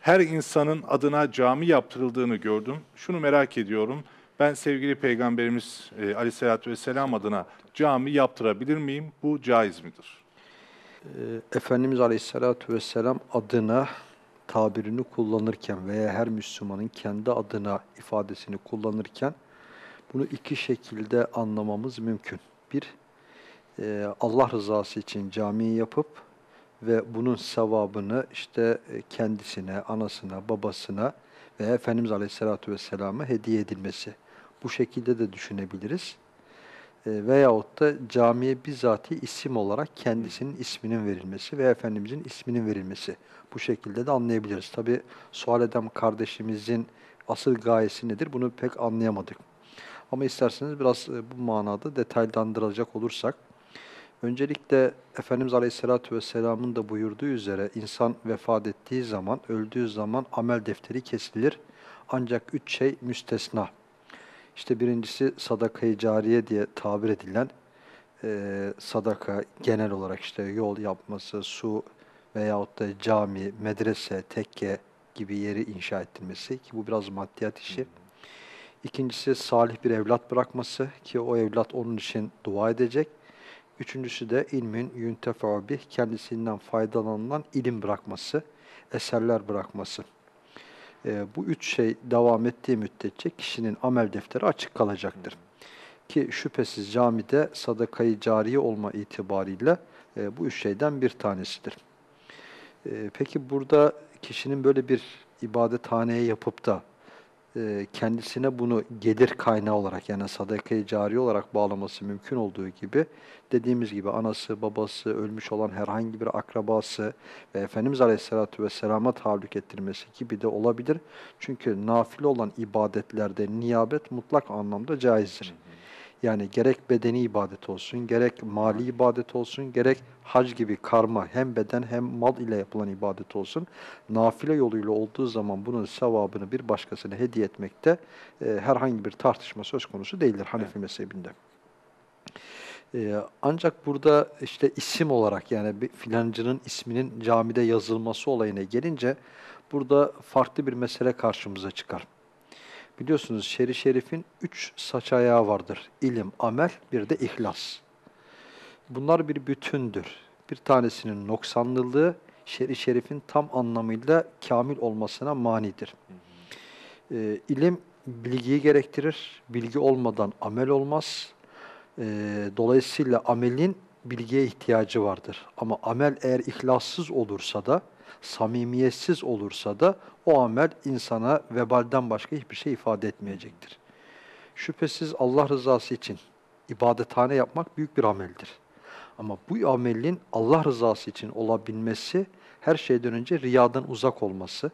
her insanın adına cami yaptırıldığını gördüm. Şunu merak ediyorum. Ben sevgili Peygamberimiz Aleyhisselatü Vesselam adına cami yaptırabilir miyim? Bu caiz midir? Efendimiz Aleyhisselatü Vesselam adına tabirini kullanırken veya her Müslümanın kendi adına ifadesini kullanırken bunu iki şekilde anlamamız mümkün. Bir, Allah rızası için camiyi yapıp ve bunun sevabını işte kendisine, anasına, babasına ve Efendimiz Aleyhisselatü Vesselam'a hediye edilmesi. Bu şekilde de düşünebiliriz. Veyahut da camiye bizatihi isim olarak kendisinin isminin verilmesi ve Efendimizin isminin verilmesi. Bu şekilde de anlayabiliriz. Tabi sual eden kardeşimizin asıl gayesi nedir? Bunu pek anlayamadık. Ama isterseniz biraz bu manada detaylandıracak olursak, öncelikle Efendimiz Aleyhisselatü Vesselam'ın da buyurduğu üzere insan vefat ettiği zaman, öldüğü zaman amel defteri kesilir. Ancak üç şey müstesna. İşte birincisi sadaka-i cariye diye tabir edilen sadaka, genel olarak işte yol yapması, su veyahut da cami, medrese, tekke gibi yeri inşa ettirmesi ki bu biraz maddiyat işi. İkincisi salih bir evlat bırakması ki o evlat onun için dua edecek. Üçüncüsü de ilmin yuntefa'u bih, kendisinden faydalanılan ilim bırakması, eserler bırakması. Bu üç şey devam ettiği müddetçe kişinin amel defteri açık kalacaktır. Ki şüphesiz camide sadakayı cariye olma itibariyle bu üç şeyden bir tanesidir. Peki burada kişinin böyle bir ibadethaneye yapıp da kendisine bunu gelir kaynağı olarak yani sadaka-i cariye olarak bağlaması mümkün olduğu gibi dediğimiz gibi anası, babası, ölmüş olan herhangi bir akrabası ve Efendimiz Aleyhisselatü Vesselam'a tahallük ettirmesi gibi de olabilir. Çünkü nafile olan ibadetlerde niyabet mutlak anlamda caizdir. Yani gerek bedeni ibadet olsun, gerek mali ibadet olsun, gerek hac gibi karma hem beden hem mal ile yapılan ibadet olsun. Nafile yoluyla olduğu zaman bunun sevabını bir başkasına hediye etmekte herhangi bir tartışma söz konusu değildir Hanefi mezhebinde. Ancak burada işte isim olarak yani bir filancının isminin camide yazılması olayına gelince burada farklı bir mesele karşımıza çıkar. Biliyorsunuz şer-i şerifin üç saç ayağı vardır. İlim, amel, bir de ihlas. Bunlar bir bütündür. Bir tanesinin noksanlılığı şer-i şerifin tam anlamıyla kamil olmasına manidir. İlim bilgiyi gerektirir. Bilgi olmadan amel olmaz. Dolayısıyla amelin bilgiye ihtiyacı vardır. Ama amel eğer ihlassız olursa da, samimiyetsiz olursa da o amel insana vebalden başka hiçbir şey ifade etmeyecektir. Şüphesiz Allah rızası için ibadethane yapmak büyük bir ameldir. Ama bu amelin Allah rızası için olabilmesi her şeyden önce riyadan uzak olması,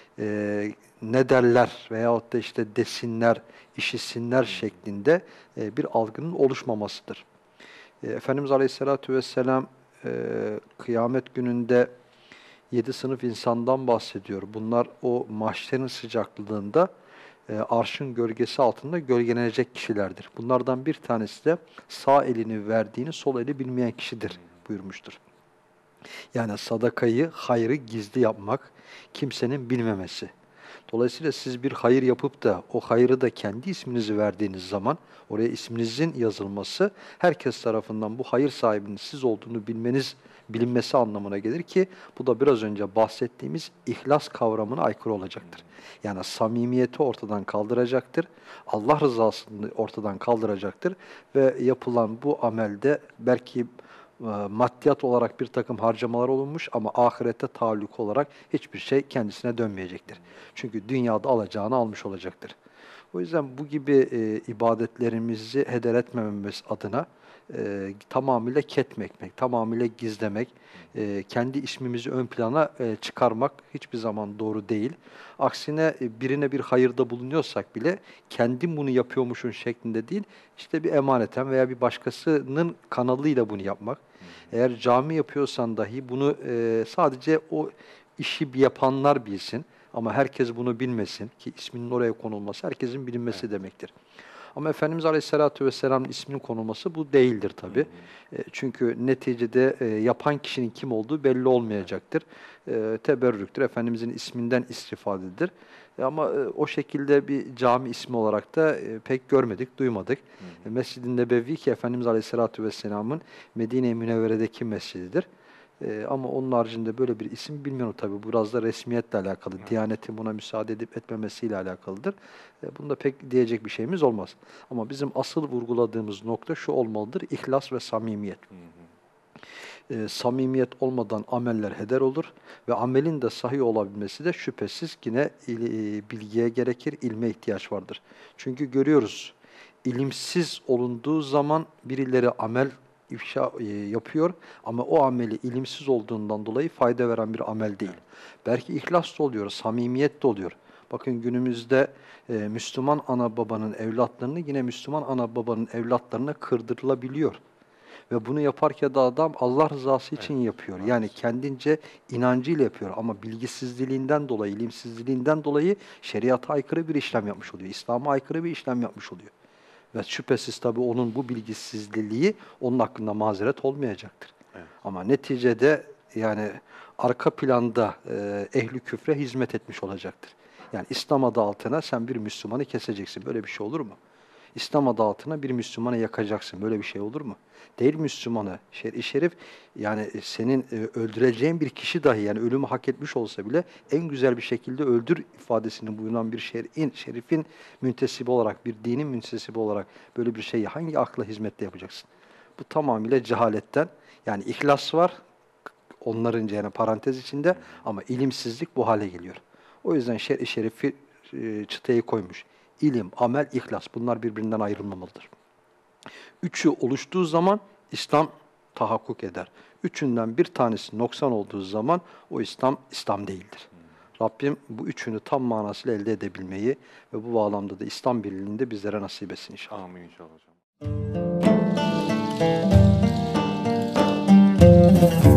ne derler veyahut da işte desinler, işitsinler şeklinde bir algının oluşmamasıdır. Efendimiz Aleyhisselatü Vesselam kıyamet gününde 7 sınıf insandan bahsediyor. Bunlar o mahşerin sıcaklığında arşın gölgesi altında gölgelenecek kişilerdir. Bunlardan bir tanesi de sağ elini verdiğini sol eli bilmeyen kişidir buyurmuştur. Yani sadakayı, hayrı gizli yapmak, kimsenin bilmemesi. Dolayısıyla siz bir hayır yapıp da o hayrı da kendi isminizi verdiğiniz zaman oraya isminizin yazılması herkes tarafından bu hayır sahibinin siz olduğunu bilinmesi anlamına gelir ki bu da biraz önce bahsettiğimiz ihlas kavramına aykırı olacaktır. Yani samimiyeti ortadan kaldıracaktır. Allah rızasını ortadan kaldıracaktır ve yapılan bu amelde belki maddiyat olarak bir takım harcamalar olunmuş ama ahirette taalluk olarak hiçbir şey kendisine dönmeyecektir. Çünkü dünyada alacağını almış olacaktır. O yüzden bu gibi ibadetlerimizi heder etmememiz adına tamamıyla ketmekmek, tamamıyla gizlemek, kendi ismimizi ön plana çıkarmak hiçbir zaman doğru değil. Aksine birine bir hayırda bulunuyorsak bile kendim bunu yapıyormuşun şeklinde değil, işte bir emaneten veya bir başkasının kanalıyla bunu yapmak. Eğer cami yapıyorsan dahi bunu sadece o işi yapanlar bilsin ama herkes bunu bilmesin ki isminin oraya konulması herkesin bilinmesi demektir. Ama Efendimiz Aleyhisselatü Vesselam'ın isminin konulması bu değildir tabii. Çünkü neticede yapan kişinin kim olduğu belli olmayacaktır. Teberrüktür. Efendimizin isminden istifadedir. Ama o şekilde bir cami ismi olarak da pek görmedik, duymadık. Mescid-i Nebevi ki Efendimiz Aleyhisselatü Vesselam'ın Medine-i Münevvere'deki mescididir. Ama onun haricinde böyle bir isim bilmiyorum tabii. Bu biraz da resmiyetle alakalı. Diyanetin buna müsaade edip etmemesiyle alakalıdır. Bunda pek diyecek bir şeyimiz olmaz. Ama bizim asıl vurguladığımız nokta şu olmalıdır. İhlas ve samimiyet. Samimiyet olmadan ameller heder olur ve amelin de sahih olabilmesi de şüphesiz yine bilgiye gerekir, ilme ihtiyaç vardır. Çünkü görüyoruz, ilimsiz olunduğu zaman birileri amel ifşa yapıyor ama o ameli ilimsiz olduğundan dolayı fayda veren bir amel değil. Belki ihlas da oluyor, samimiyet de oluyor. Bakın günümüzde Müslüman ana babanın evlatlarını yine Müslüman ana babanın evlatlarına kırdırılabiliyor. Ve bunu yaparken de adam Allah rızası için yapıyor. Yani kendince inancıyla yapıyor. Ama bilgisizliğinden dolayı, ilimsizliğinden dolayı şeriata aykırı bir işlem yapmış oluyor. İslam'a aykırı bir işlem yapmış oluyor. Ve şüphesiz tabii onun bu bilgisizliği onun hakkında mazeret olmayacaktır. Evet. Ama neticede yani arka planda ehli küfre hizmet etmiş olacaktır. Yani İslam adı altına sen bir Müslümanı keseceksin. Böyle bir şey olur mu? İslam adı altına bir Müslümanı yakacaksın. Böyle bir şey olur mu? Değil Müslümanı, şer-i şerif yani senin öldüreceğin bir kişi dahi yani ölümü hak etmiş olsa bile en güzel bir şekilde öldür ifadesini bulunan bir şerifin müntesibi olarak, bir dinin müntesibi olarak böyle bir şeyi hangi akla hizmetle yapacaksın? Bu tamamıyla cehaletten yani ihlas var onların yani parantez içinde ama ilimsizlik bu hale geliyor. O yüzden şer-i şerifi çıtayı koymuş. İlim, amel, ihlas bunlar birbirinden ayrılmamalıdır. Üçü oluştuğu zaman İslam tahakkuk eder. Üçünden bir tanesi noksan olduğu zaman o İslam değildir. Rabbim bu üçünü tam manasıyla elde edebilmeyi ve bu bağlamda da İslam birliğini de bizlere nasip etsin inşallah. Amin inşallah hocam.